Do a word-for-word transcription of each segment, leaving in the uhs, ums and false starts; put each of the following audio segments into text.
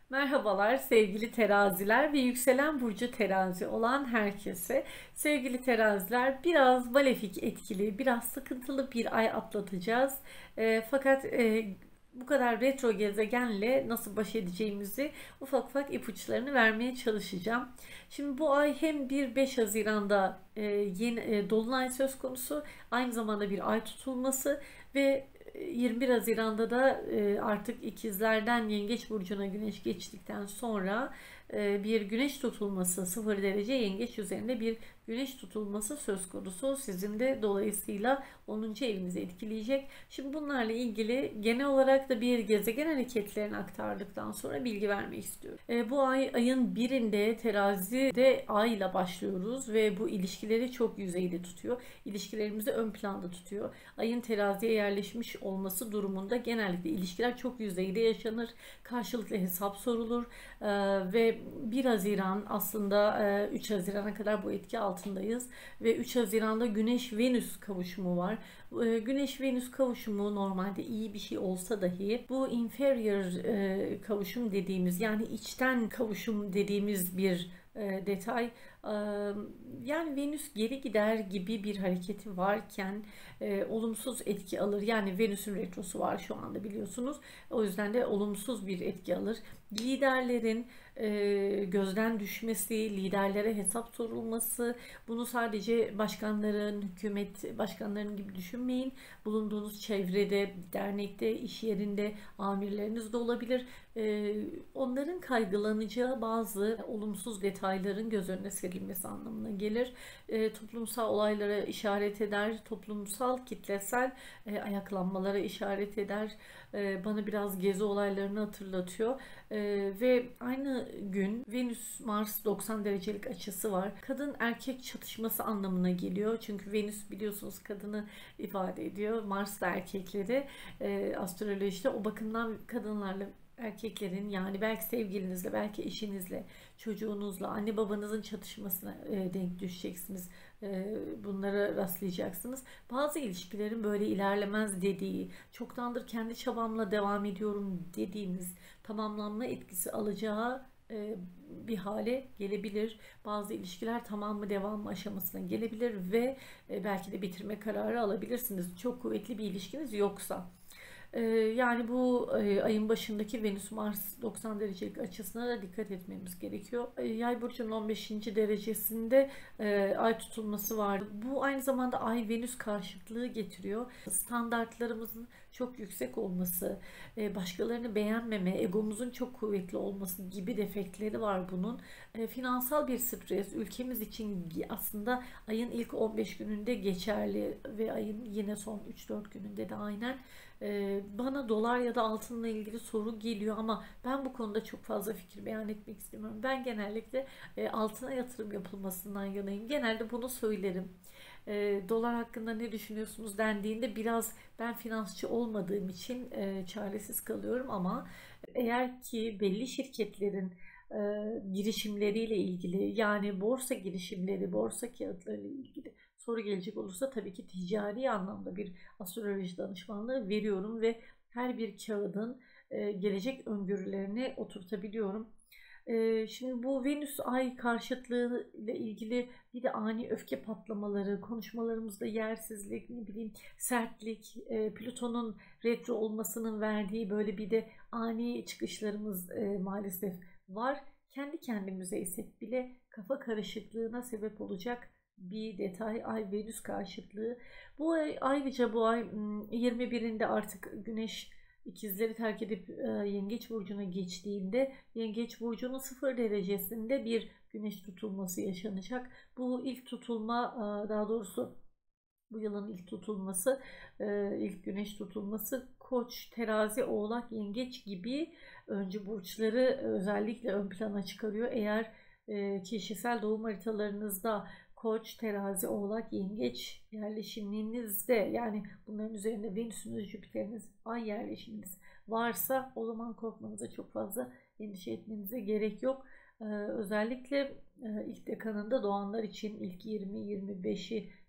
Merhabalar sevgili teraziler ve yükselen burcu terazi olan herkese. Sevgili teraziler, biraz malefik etkili, biraz sıkıntılı bir ay atlatacağız. E, fakat e, bu kadar retro gezegenle nasıl baş edeceğimizi ufak ufak ipuçlarını vermeye çalışacağım. Şimdi bu ay hem bir beş Haziran'da e, yeni e, dolunay söz konusu, aynı zamanda bir ay tutulması ve yirmi bir Haziran'da da e, artık ikizlerden Yengeç burcuna güneş geçtikten sonra e, bir güneş tutulması, sıfır derece Yengeç üzerinde bir güneş tutulması söz konusu. Sizin de dolayısıyla onuncu evinizi etkileyecek. Şimdi bunlarla ilgili genel olarak da bir gezegen hareketlerini aktardıktan sonra bilgi vermek istiyorum. E, bu ay ayın birinde terazide ay ile başlıyoruz ve bu ilişkileri çok yüzeyde tutuyor. İlişkilerimizi ön planda tutuyor. Ayın teraziye yerleşmiş olması durumunda genellikle ilişkiler çok yüzeyde yaşanır. Karşılıklı hesap sorulur ee, ve bir Haziran aslında e, üç Haziran'a kadar bu etki altındayız ve üç Haziran'da Güneş-Venüs kavuşumu var. E, Güneş-Venüs kavuşumu normalde iyi bir şey olsa dahi bu inferior e, kavuşum dediğimiz, yani içten kavuşum dediğimiz bir e, detay. E, yani Venüs geri gider gibi bir hareketi varken e, olumsuz etki alır. Yani Venüs'ün retrosu var şu anda, biliyorsunuz. O yüzden de olumsuz bir etki alır. Liderlerin e, gözden düşmesi, liderlere hesap sorulması, bunu sadece başkanların, hükümet başkanlarının gibi düşünmeyin. Bulunduğunuz çevrede, dernekte, iş yerinde amirleriniz de olabilir. E, onların kaygılanacağı bazı olumsuz detayların göz önüne serilmesi anlamına gelir. E, toplumsal olaylara işaret eder, toplumsal kitlesel e, ayaklanmalara işaret eder. E, bana biraz gezi olaylarını hatırlatıyor. E, ve aynı gün Venüs Mars doksan derecelik açısı var. Kadın erkek çatışması anlamına geliyor. Çünkü Venüs biliyorsunuz kadını ifade ediyor. Mars da erkekleri. E, astrolojide o bakımdan kadınlarla erkeklerin, yani belki sevgilinizle, belki eşinizle, çocuğunuzla, anne babanızın çatışmasına e, denk düşeceksiniz. E, bunlara rastlayacaksınız. Bazı ilişkilerin böyle ilerlemez dediği, çoktandır kendi çabamla devam ediyorum dediğiniz, tamamlanma etkisi alacağı e, bir hale gelebilir. Bazı ilişkiler tamam mı devam mı aşamasına gelebilir ve e, belki de bitirme kararı alabilirsiniz. Çok kuvvetli bir ilişkiniz yoksa. Ee, Yani bu e, ayın başındaki Venüs-Mars doksan derecelik açısına da dikkat etmemiz gerekiyor. E, Yay burcunun on beşinci derecesinde e, ay tutulması var. Bu aynı zamanda ay-Venüs karşıtlığı getiriyor. Standartlarımızın çok yüksek olması, e, başkalarını beğenmeme, egomuzun çok kuvvetli olması gibi defektleri var bunun. E, Finansal bir stres ülkemiz için aslında ayın ilk on beş gününde geçerli ve ayın yine son üç dört gününde de aynen. Ee, bana dolar ya da altınla ilgili soru geliyor ama ben bu konuda çok fazla fikir beyan etmek istemiyorum. Ben genellikle e, altına yatırım yapılmasından yanayım. Genelde bunu söylerim. E, dolar hakkında ne düşünüyorsunuz dendiğinde biraz ben finansçı olmadığım için e, çaresiz kalıyorum ama eğer ki belli şirketlerin e, girişimleriyle ilgili, yani borsa girişimleri, borsa kağıtları ile ilgili soru gelecek olursa tabii ki ticari anlamda bir astroloji danışmanlığı veriyorum ve her bir kağıdın e, gelecek öngörülerini oturtabiliyorum. E, şimdi bu Venüs Ay karşıtlığı ile ilgili bir de ani öfke patlamaları, konuşmalarımızda yersizlik, ne bileyim sertlik, e, Plüton'un retro olmasının verdiği böyle bir de ani çıkışlarımız e, maalesef var. Kendi kendimize isek bile kafa karışıklığına sebep olacak bir detay Ay-Venüs karşıtlığı. Bu ay, ayrıca bu ay yirmi birinde artık Güneş ikizleri terk edip e, Yengeç burcuna geçtiğinde Yengeç burcunun sıfır derecesinde bir güneş tutulması yaşanacak. Bu ilk tutulma, e, daha doğrusu bu yılın ilk tutulması, e, ilk güneş tutulması Koç, Terazi, Oğlak, Yengeç gibi öncü burçları özellikle ön plana çıkarıyor. Eğer e, kişisel doğum haritalarınızda Koç, Terazi, Oğlak, Yengeç yerleşiminizde, yani bunların üzerinde Venüs'ünüz, Jüpiter'iniz, Ay yerleşiminiz varsa o zaman korkmanıza, çok fazla endişe etmenize gerek yok. Ee, özellikle e, ilk dekanında doğanlar için ilk yirmi yirmi beşi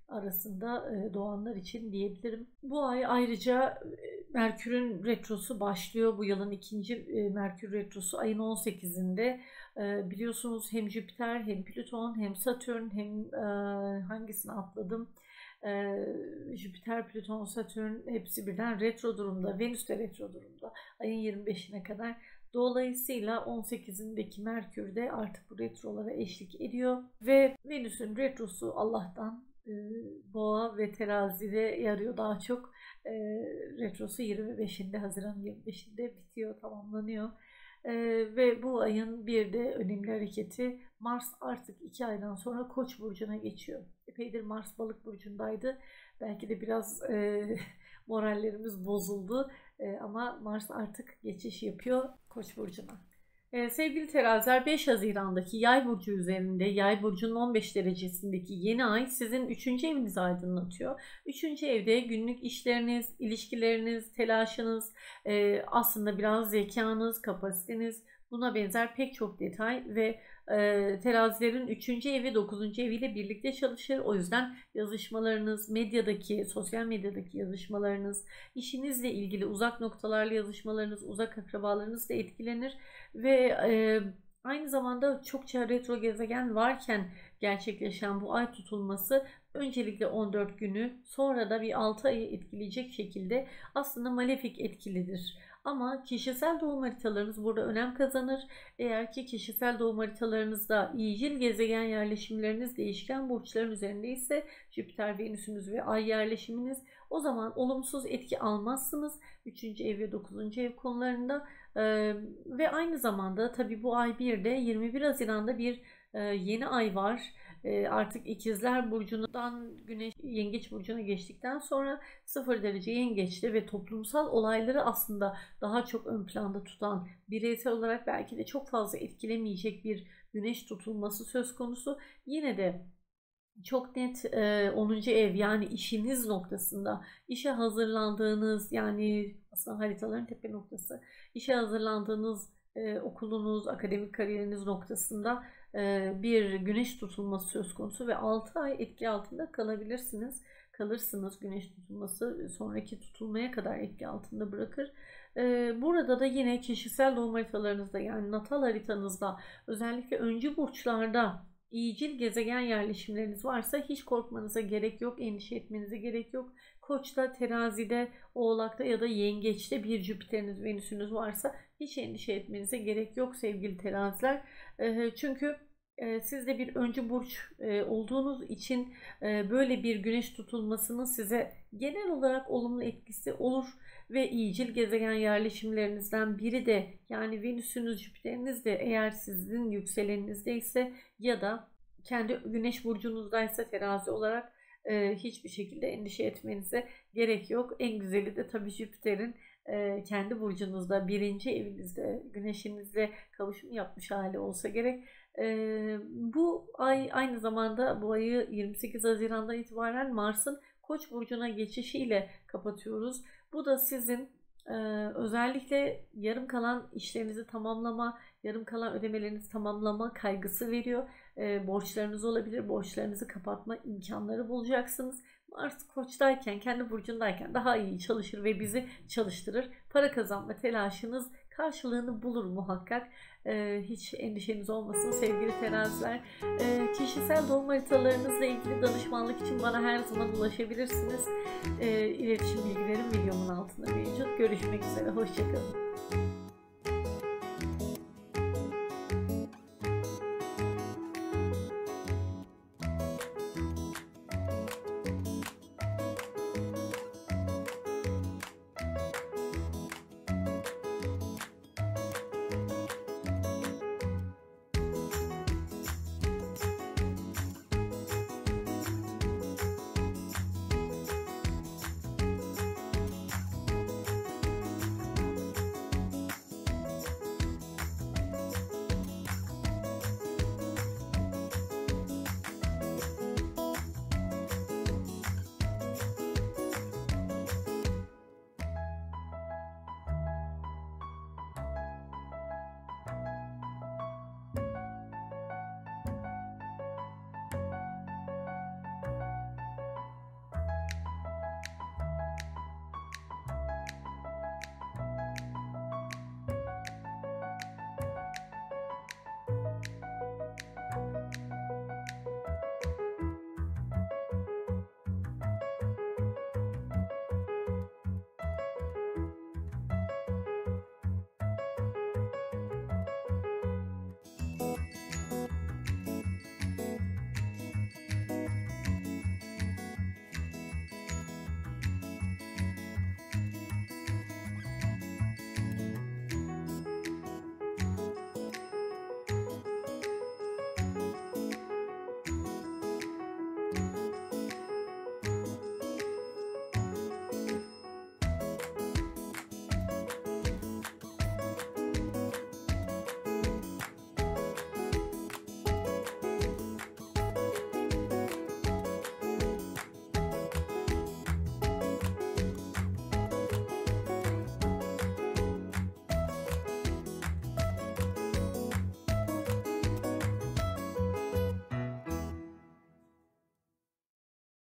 arasında e, doğanlar için diyebilirim. Bu ay ayrıca e, Merkür'ün retrosu başlıyor. Bu yılın ikinci e, Merkür retrosu ayın on sekizinde. E, biliyorsunuz hem Jüpiter hem Plüton hem Satürn hem e, hangisini atladım? E, Jüpiter, Plüton, Satürn hepsi birden retro durumda. Venüs de retro durumda ayın yirmi beşine kadar. Dolayısıyla on sekizindeki Merkür de artık bu retrolara eşlik ediyor ve Venüs'ün retrosu Allah'tan e, Boğa ve Terazi'de yarıyor daha çok. E, retrosu yirmi beşinde, Haziran yirmi beşinde bitiyor, tamamlanıyor. E, ve bu ayın bir de önemli hareketi, Mars artık iki aydan sonra Koç burcuna geçiyor. Epeydir Mars Balık burcundaydı. Belki de biraz e, morallerimiz bozuldu. E, ama Mars artık geçiş yapıyor Koç burcuna. E, sevgili teraziler, beş Haziran'daki Yay burcu üzerinde, Yay burcunun on beş derecesindeki yeni ay sizin üçüncü evinizi aydınlatıyor. üçüncü evde günlük işleriniz, ilişkileriniz, telaşınız, e, aslında biraz zekanız, kapasiteniz, buna benzer pek çok detay ve e, terazilerin üçüncü evi dokuzuncu eviyle birlikte çalışır. O yüzden yazışmalarınız, medyadaki, sosyal medyadaki yazışmalarınız, işinizle ilgili uzak noktalarla yazışmalarınız, uzak akrabalarınız da etkilenir ve e, aynı zamanda çokça retro gezegen varken gerçekleşen bu ay tutulması öncelikle on dört günü, sonra da bir altı ayı etkileyecek şekilde aslında malefik etkilidir. Ama kişisel doğum haritalarınız burada önem kazanır. Eğer ki kişisel doğum haritalarınızda iyicil gezegen yerleşimleriniz değişken burçların üzerinde ise, Jüpiter, Venüs'ünüz ve Ay yerleşiminiz, o zaman olumsuz etki almazsınız üçüncü ev ve dokuzuncu ev konularında. Ee, ve aynı zamanda tabi bu ay bir de yirmi bir Haziran'da bir e, yeni ay var. E, artık İkizler burcundan Güneş Yengeç burcuna geçtikten sonra sıfır derece Yengeç'te ve toplumsal olayları aslında daha çok ön planda tutan, bireysel olarak belki de çok fazla etkilemeyecek bir Güneş tutulması söz konusu. Yine de çok net e, onuncu ev, yani işiniz noktasında, işe hazırlandığınız, yani aslında haritaların tepe noktası, işe hazırlandığınız e, okulunuz, akademik kariyeriniz noktasında e, bir güneş tutulması söz konusu ve altı ay etki altında kalabilirsiniz. Kalırsınız, güneş tutulması sonraki tutulmaya kadar etki altında bırakır. E, burada da yine kişisel doğum haritalarınızda, yani natal haritanızda, özellikle öncü burçlarda İyicil gezegen yerleşimleriniz varsa hiç korkmanıza gerek yok, endişe etmenize gerek yok. Koç'ta, Terazi'de, Oğlak'ta ya da Yengeç'te bir Jüpiter'iniz, Venüs'ünüz varsa hiç endişe etmenize gerek yok sevgili teraziler. Çünkü siz de bir öncü burç olduğunuz için böyle bir güneş tutulmasının size genel olarak olumlu etkisi olur. Ve iyicil gezegen yerleşimlerinizden biri de, yani Venüs'ünüz, Jüpiter'iniz de eğer sizin yükseleninizdeyse ise ya da kendi güneş burcunuzdaysa terazi olarak e, hiçbir şekilde endişe etmenize gerek yok. En güzeli de tabii Jüpiter'in e, kendi burcunuzda, birinci evinizde, güneşinizle kavuşum yapmış hali olsa gerek. E, bu ay aynı zamanda, bu ayı yirmi sekiz Haziran'dan itibaren Mars'ın Koç burcuna geçişiyle kapatıyoruz. Bu da sizin e, özellikle yarım kalan işlerinizi tamamlama, yarım kalan ödemelerinizi tamamlama kaygısı veriyor. E, borçlarınız olabilir. Borçlarınızı kapatma imkanları bulacaksınız. Mars Koç'tayken, kendi burcundayken daha iyi çalışır ve bizi çalıştırır. Para kazanma telaşınız karşılığını bulur muhakkak. Ee, hiç endişeniz olmasın sevgili teraziler. Ee, kişisel doğum haritalarınızla ilgili danışmanlık için bana her zaman ulaşabilirsiniz. Ee, iletişim bilgilerim videomun altında mevcut. Görüşmek üzere. Hoşçakalın.